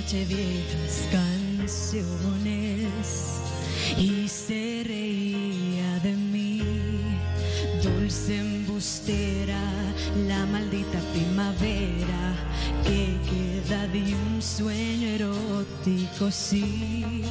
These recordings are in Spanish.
noche viejas canciones y se reía de mí, dulce embustera, la maldita primavera que queda de un sueño erótico, sí.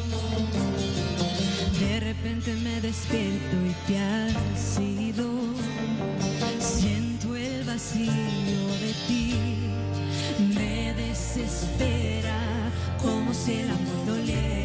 De repente me despierto y te has ido, siento el vacío de ti, me desespera como si el amor doliera.